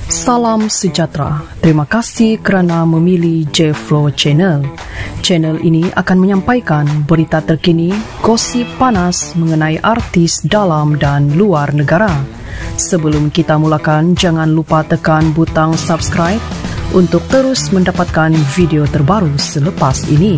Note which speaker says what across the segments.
Speaker 1: Salam sejahtera. Terima kasih kerana memilih J-Flow Channel. Channel ini akan menyampaikan berita terkini, gosip panas mengenai artis dalam dan luar negara. Sebelum kita mulakan, jangan lupa tekan butang subscribe untuk terus mendapatkan video terbaru selepas ini.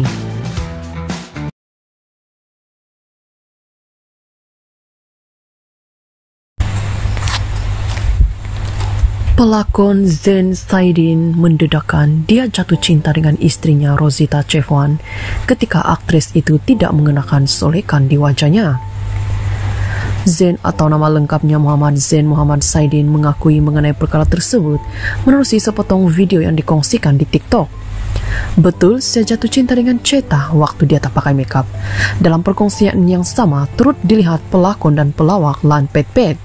Speaker 1: Pelakon Zain Saidin mendedahkan dia jatuh cinta dengan istrinya Rosita Chefwan ketika aktris itu tidak mengenakan solekan di wajahnya. Zain atau nama lengkapnya Muhammad Zain Muhammad Saidin mengakui mengenai perkara tersebut menerusi sepotong video yang dikongsikan di TikTok. Betul, saya jatuh cinta dengan Ceta waktu dia tak pakai makeup. Dalam perkongsian yang sama turut dilihat pelakon dan pelawak Lan Pet Pet.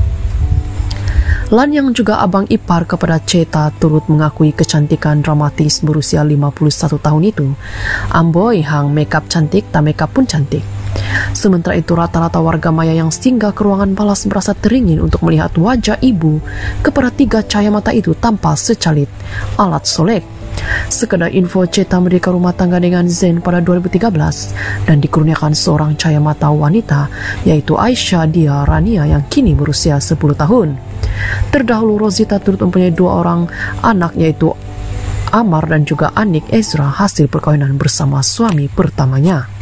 Speaker 1: Lan yang juga abang ipar kepada Ceta turut mengakui kecantikan dramatis berusia 51 tahun itu. Amboi hang makeup cantik, tak makeup pun cantik. Sementara itu rata-rata warga maya yang singgah ke ruangan balas merasa teringin untuk melihat wajah ibu kepada tiga cahaya mata itu tanpa secalit alat solek. Sekedar info, Ceta merdeka rumah tangga dengan Zain pada 2013 dan dikurniakan seorang cahaya mata wanita yaitu Aisyah Dia Rania yang kini berusia 10 tahun. Terdahulu Rosita turut mempunyai dua orang anak yaitu Amar dan juga Anik Ezra hasil perkawinan bersama suami pertamanya.